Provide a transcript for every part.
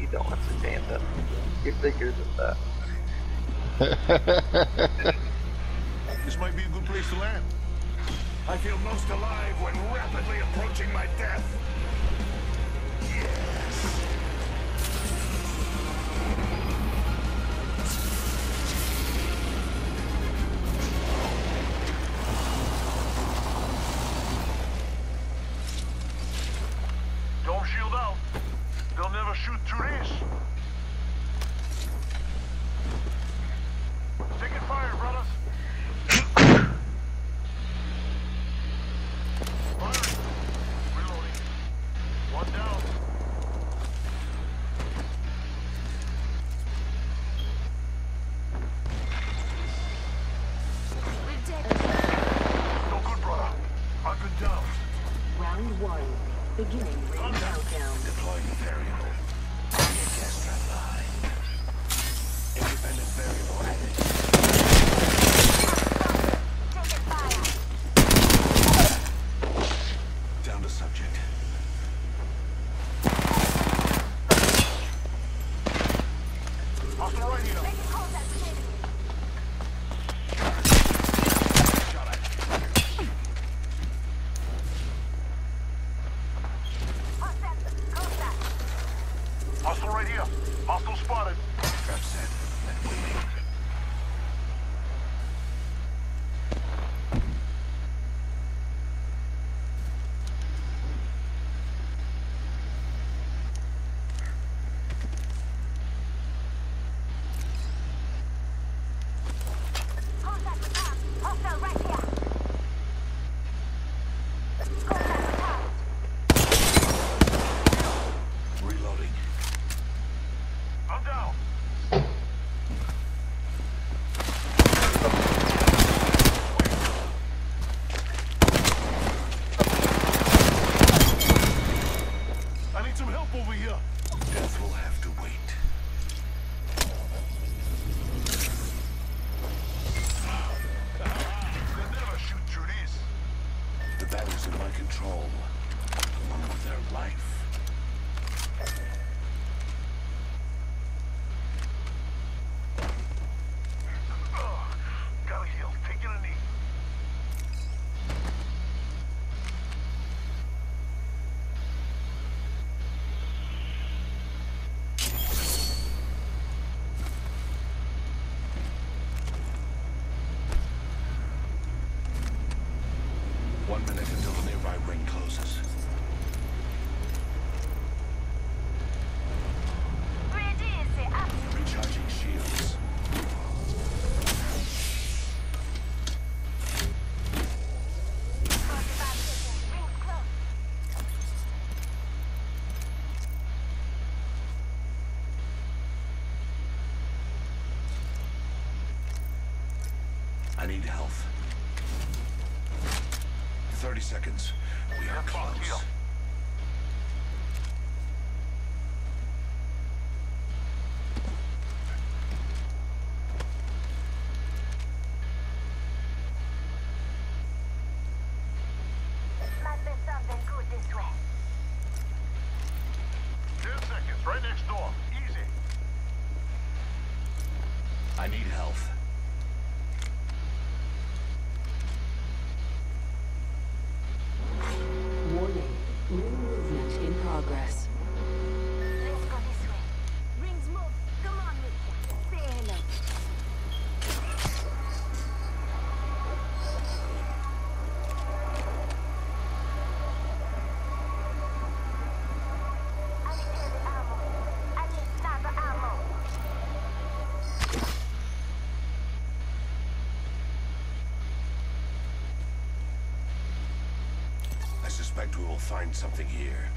you don't understand them. You're bigger than that. This might be a good place to land. I feel most alive when rapidly approaching my death. Yes. Don't shield out. They'll never shoot through this. Taking fire, brothers. Firing. Reloading. One down. No good, brother. I've been down. Round one. Beginning ring countdown. Deploying variable. Orchestra line. Independent variable added. Down to subject. Hostile right here. Shot at. Hostile right here. Hostile spotted. Trap set. And waiting. Reloading. I'm down. I need some help over here. Death will have to wait. They'll never shoot through this. The battle's in my control, along with their life. Gotta heal. Taking a knee. One minute until the nearby ring closes. Recharging shields. I need health. 30 seconds. We are close. Must be something good this way. 10 seconds. Right next door. Easy. I need health. Warning. Ring movement in progress. Let's go this way. Rings move. Come on, Misha. Say hello. I need heavy ammo. I need sniper ammo. I suspect we will find something here.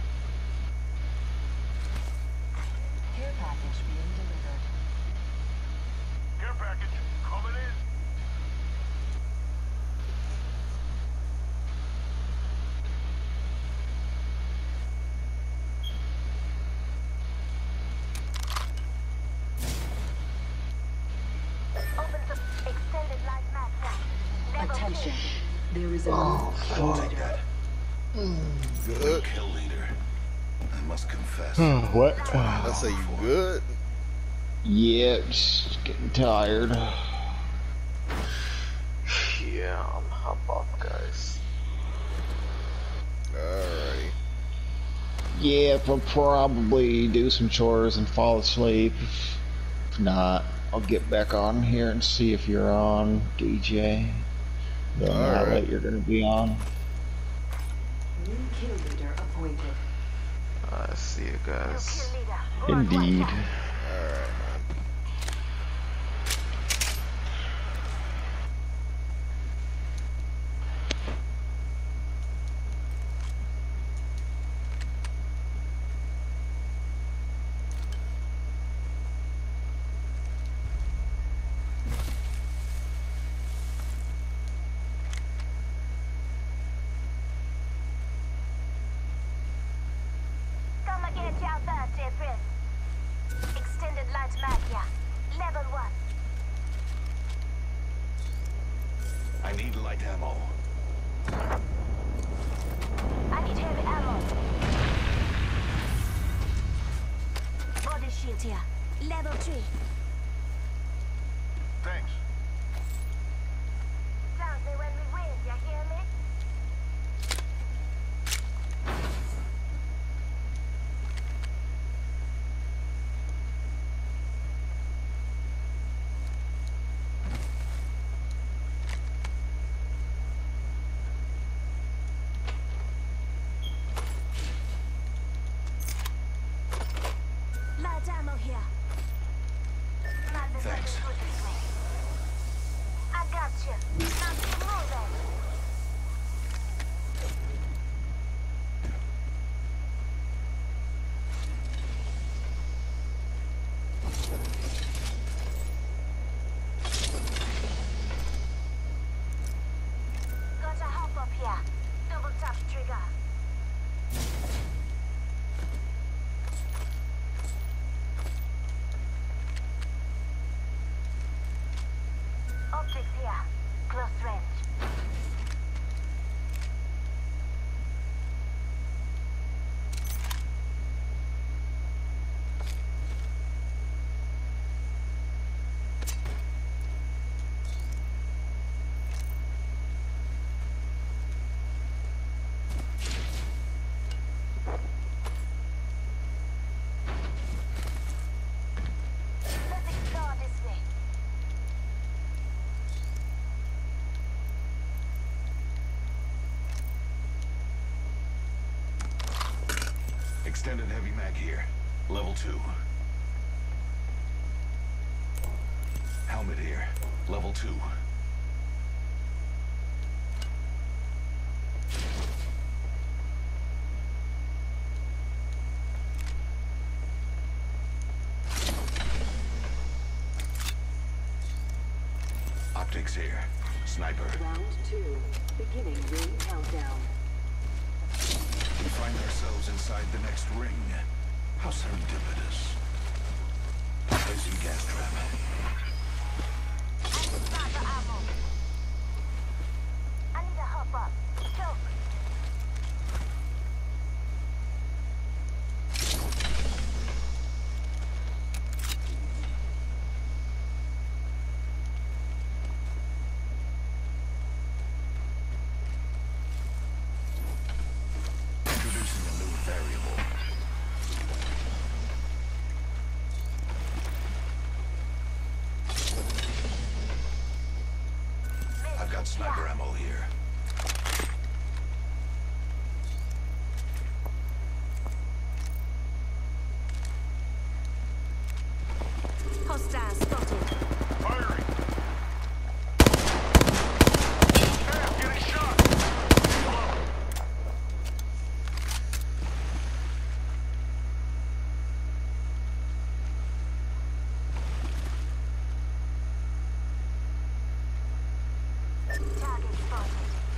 Care package being delivered. Care package coming in. Open the extended life match. Level Attention. There is a Oh, I'll fuck. take that. Good. Kill leader. I must confess. What? I say you good? Yeah, just getting tired. Yeah, I'm hop off, guys. Alrighty. Yeah, I'll probably do some chores and fall asleep. If not, I'll get back on here and see if you're on, DJ. Don't know how Alright. late you're gonna be on. New kill leader appointed. See you guys. Kill leader. Go on, Indeed. watch out. Alright, man. Come and get your birthday friend. Extended light mag here. Level 1. I need light ammo. I need heavy ammo. Body shield here. Level 3. Thanks. Sounds me when we win, you hear me? Light ammo here. Man, there's Thanks. nothing good this way. I got you. Now keep moving. Got a hop up here. Double tap trigger. Optics here. Close range. Let's explore this way. Extended heavy mag here. Level 2. Helmet here. Level 2. Optics here. Sniper. Round 2. Beginning ring countdown. We find ourselves inside the next ring. How serendipitous. Placing gas trap. I need sniper ammo. I need a hop up. Choke. Introducing a new variable. I've got sniper ammo here. Hostile spotted. Firing! Cam, getting shot! Hello. Target spotted.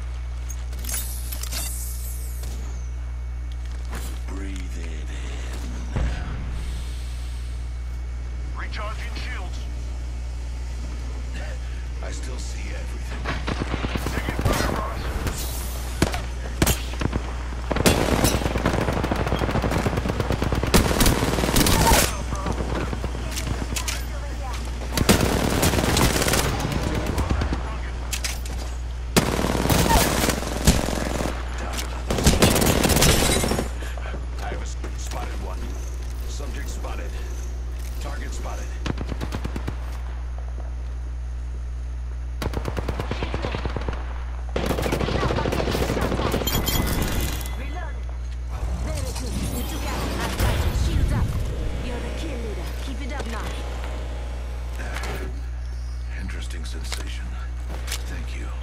Breathe it in. Recharging shields. I still see everything. Taking fire, Ross. Subject spotted. Target spotted. Reload. Very good. You took out our fighter. Shields up. You're the kill leader. Keep it up now. Interesting sensation. Thank you.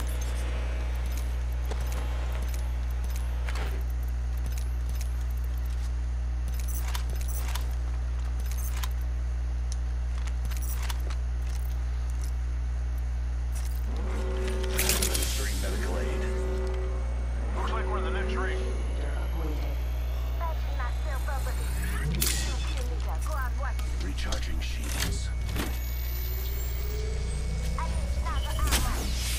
Administering medical aid. Looks like we're in the next ring. Patching myself up a bit. New kill leader. Go on one. Recharging shields. I need sniper ammo.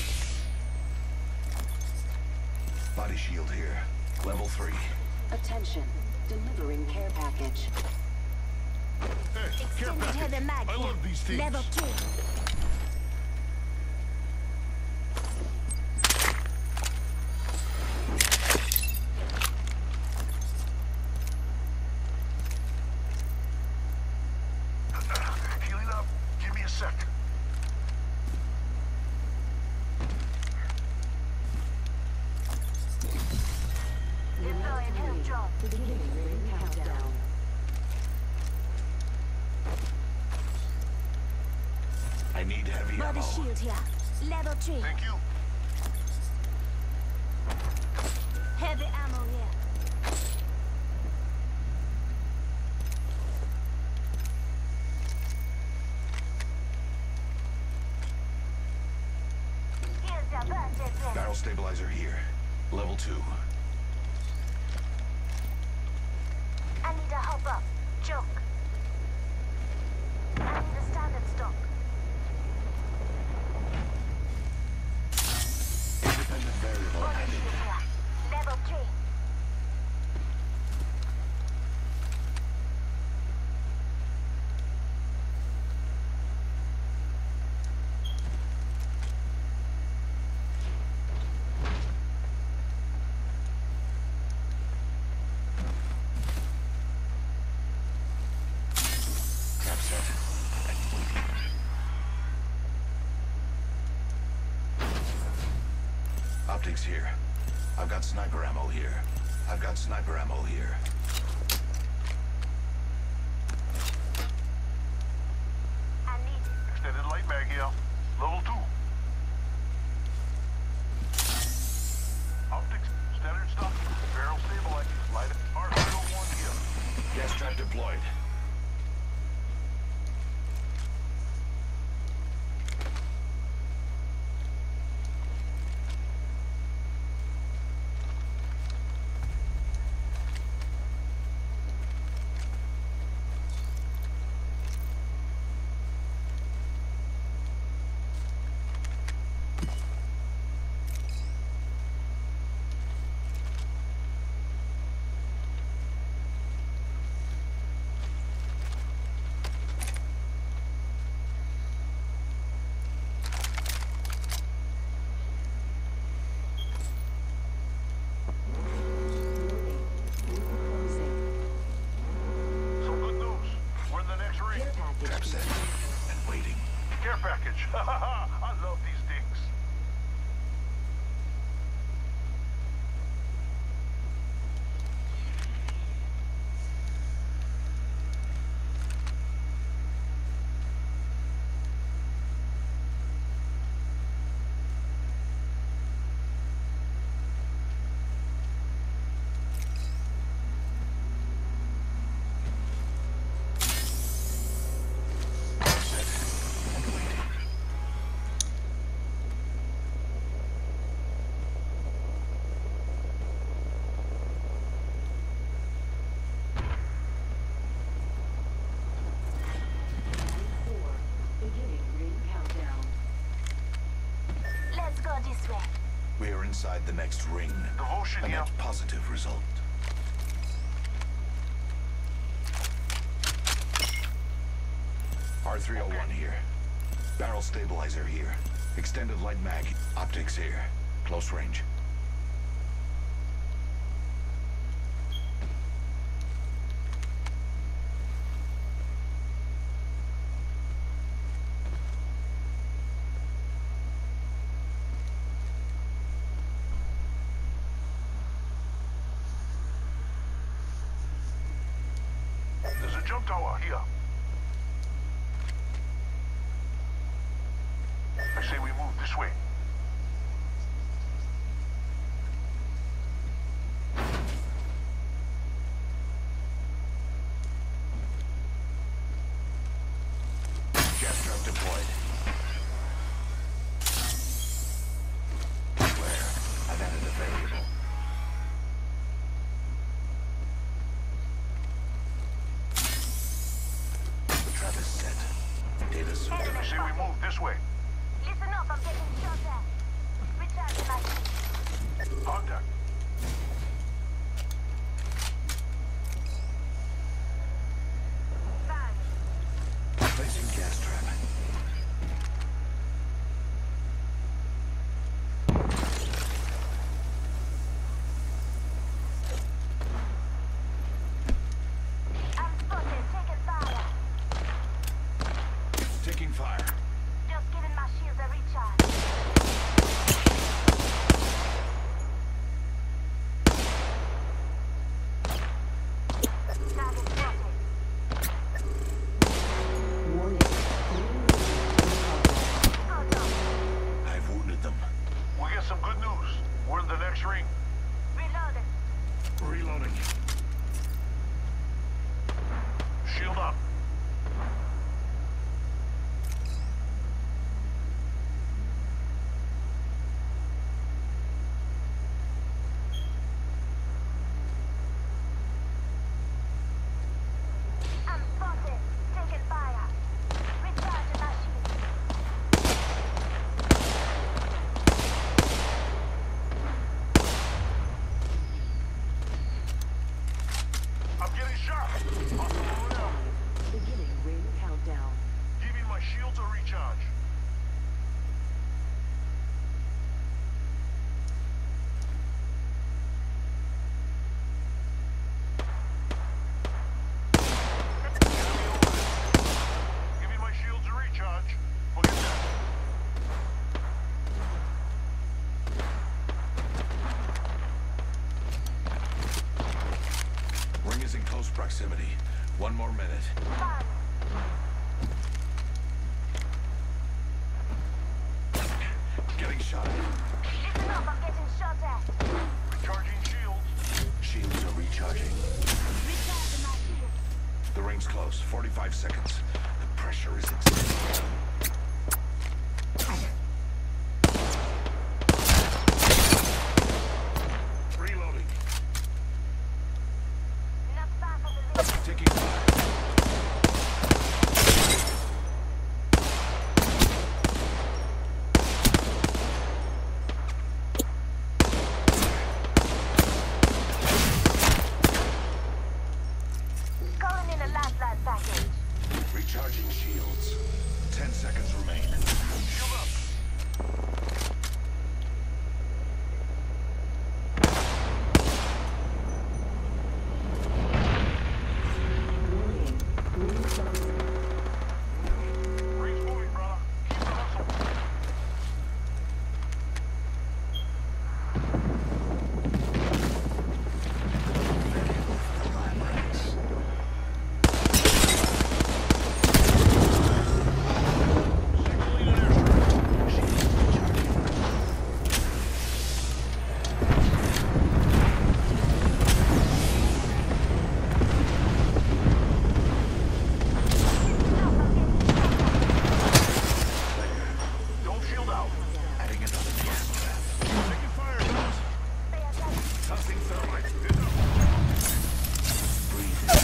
Body shield here. Level 3. Attention. Delivering care package. Hey, care Extended package. heavy mag. I love these things. Level 2. Healing up. Give me a sec. Deploying help drone. Beginning ring countdown. I need heavy Body ammo. shield here. Level 3. Thank you. Heavy ammo here. Here's your birthday present. Barrel stabilizer here. Level 2. I need a hop up. Joke. I need a standard stock. Independent variable Body added. shield here. Level 3. Trap set. And waiting. Optics here. I've got sniper ammo here. I've got sniper ammo here. I need it. Extended light mag here. Level 2. Optics, standard stock. Barrel stabilized. Light R301 here. Gas trap deployed. Some good news. We're in the next ring. Care package. Trap set. And waiting. Care package. I love these things. Set. And waiting. Beginning ring countdown. Let's go this way. We are inside the next ring. Devotion A here. net positive result. R301 here. Barrel stabilizer here. Extended light mag. Optics here. Close range. jump tower, here. I say we move this way. Gas trap deployed. Where? I've added a variable. The trap is set. Data soon. I say we move this way. Listen up, I'm getting shot at. Recharging my shield. Contact. Fire. Placing gas trap. I'm spotted, taking fire. Taking fire. Just giving my shields a recharge. Target spotted. Hold on. I've wounded them. We get some good news. We're in the next ring. Reloading. Reloading. Shield up. I'm spotted, taking fire. Recharging my shield. I'm getting shot. Hospital down. Beginning ring countdown. Giving my shields a recharge. Giving my shields a recharge. Look at that. Ring is in close proximity. One more minute. Fire. Getting shot. Listen up, I'm getting shot at. Recharging shields. Shields are recharging. Recharging my shield. The ring's close. 45 seconds. The pressure is extreme. Reloading. Not far from the ring. Taking fire. Calling in a lifeline package. Recharging shields. 10 seconds remain. Shield up. Ring's moving, brother. Keep the hustle. Signaling an airstrike. Shields recharging. Don't shield out. Adding another gas trap. Taking fire, guys. Stay attentive. Tossing thermite. Hit up. Breathe in.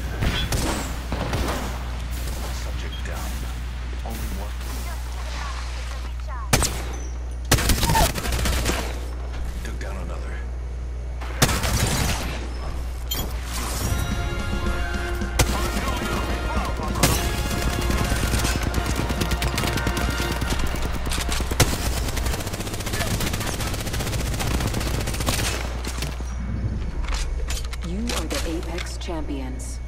Subject down. Only one. Just giving my shields a recharge. Took down another. You are the Apex champions.